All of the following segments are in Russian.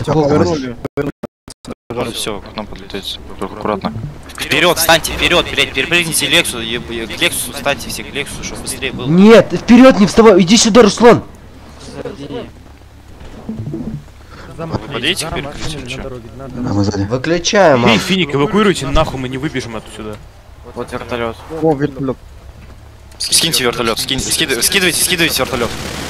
Повернули. Все, к нам подлетайте. Только аккуратно. Вперед, встаньте, вперед, блядь, перепрыгните Лексу, к Лексусу встаньте все, к Лексусу, чтобы быстрее было. Нет, вперед не вставай, иди сюда, Руслан. Вы подъедете к перекрытию или что? Мы сзади. Выключаем. Эй, Финик, эвакуируйте, нахуй мы не выбежим отсюда. Вот вертолет. О, вертолет. Скиньте вертолет, скидывайте вертолет.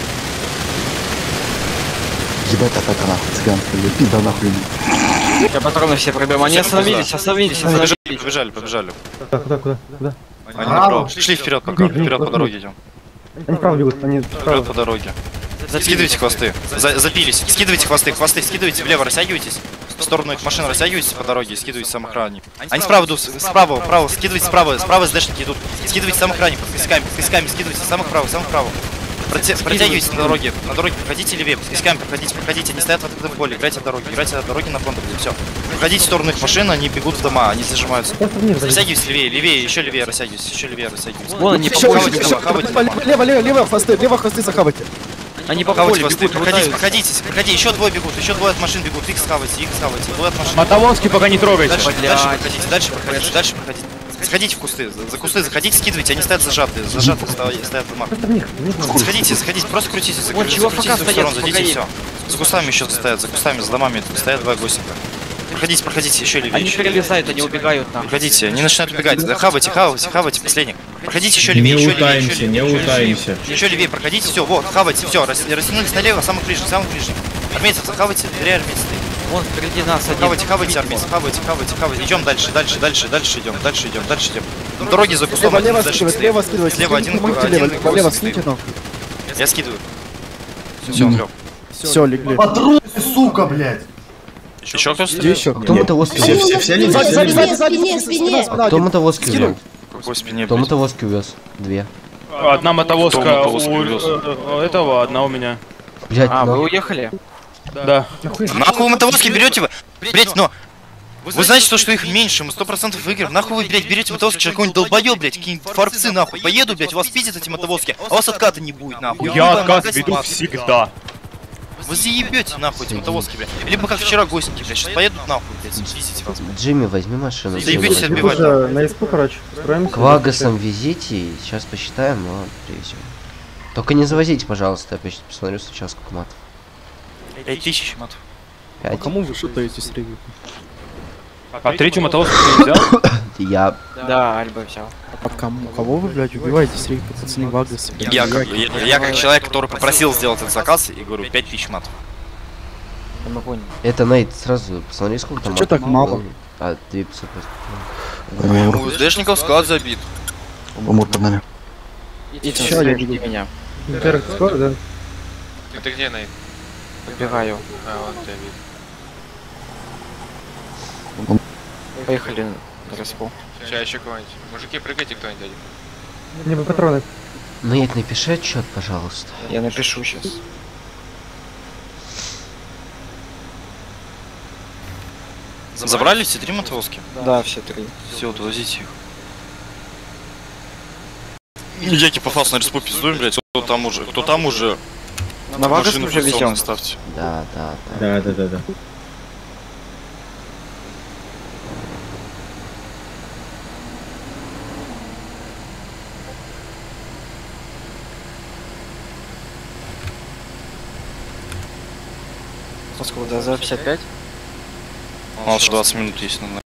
Ебать, атака нахуй, цыганская, пизда нахуй. Я патроны все пробьем. Они остановились. Побежали. Куда? Они направо. Шли вперед пока, вперед по дороге идем. Они вправо бегут, они Вперед по дороге. Скидывайте хвосты. Запились. Скидывайте хвосты, скидывайте влево, растягивайтесь. В сторону их машин растягивайтесь по дороге, скидывайте самых ранних. Они справа идут, справа, скидывайте справа СДшники идут. Скидывайте самых ранних, под песками, скидывайте самых правых. Протягивайтесь на дороге, проходите левее, под песками проходите, они стоят в открытом поле, играйте от дороги на фронт, все. Проходите в сторону их машин, они бегут в дома, они зажимаются. Растягивайтесь левее, еще левее растягивайтесь. Вон они Лево хвосты захавайте. Они по Хавайте полю хвосты, бегут, проходите, еще двое от машин бегут, их схавайте, двое от машин. Мотовозки пока не трогайте. Дальше проходите. Заходите в кусты, за кусты заходите, скидывайте, они стоят зажатые стоят в домах. Сходите, просто крутитесь, закрутитесь в сторону, зайдите, все. За кустами еще стоят, за домами стоят два гостика. Проходите, еще левее. Они перелезают, они убегают нам. Проходите, они начинают убегать, хавайте, последних. Проходите еще левее, Не утаимся. Еще левее, проходите, все, вот, хавайте, все, растянулись налево, самых ближних. Армейцев захавайте, 3 армейцы стоит. Вон впереди нас один. Хавайте, армейцы, хавайте. Идем дальше идем. На дороге за кустом. Лево скидывайте. Слева один. Лево скидывайте, но. Я скидываю. Все, он лег. Все, легли. Патроны, сука, блядь. Еще кто-то? Где еще? Кто мотовозки увез? Все они Спине. Кто мотовозки увез? Какой спине, Кто блядь? мотовозки увез? 2. Одна мотовозка Кто мотовозки у увез? этого, одна у меня. Блять, Вы уехали? Да. Нахуй вы мотовозки берете вы? Блять, но... Вы знаете, что их меньше, мы 100% выиграем. Нахуй вы, блядь, берете мотовозки, какой-нибудь долбоёб, блядь, какие-нибудь фарцы, нахуй. Поеду, блядь, у вас пиздят эти мотовозки, а у вас отката не будет, нахуй. Я отказ веду всегда. Вы заебете, нахуй, эти мотовозки, блядь. Либо как вчера гостники, блядь, сейчас поедут, нахуй, блядь, пиздите вас. Джимми, возьми машину. Заебитесь Джимми. отбивать. На ИСП, короче. К Вагасам везите, и сейчас посчитаем, но привезем. Только не завозите, пожалуйста, опять посмотрю сейчас, сколько матов. 5000 матов. 5. Кому вы шутаете с регией? А третью мотовозку ты не взял? Я... Да, Альба взял. А кого вы, блядь, убиваете с регией, пацаны, Вагасы? Я как человек, который попросил сделать этот заказ, и говорю, 5000 матов. Мы поняли. Это Нейт, сразу посмотри, сколько там Чё так мало? А, 200 просто. У СДшников склад забит. Амур под нами. Еще один жди меня. Во-первых, скоро, да? Ты где, Нейт? Подбегаю. А, вон тебя видит. Поехали на Распол. Сейчас еще кого-нибудь. Мужики, прыгайте кто-нибудь один. Мне бы патроны. Нейт, напиши отчет, пожалуйста. Я напишу сейчас. Забрали все 3 мотовозки? Да, все 3. Все, довозите их. Яки по фасу на респу пиздуем, блядь, кто там уже. На Вагас Машину уже везем. позиционно ставьте. Да. Да. Сколько, да, за 55? У нас 20 минут есть, наверное.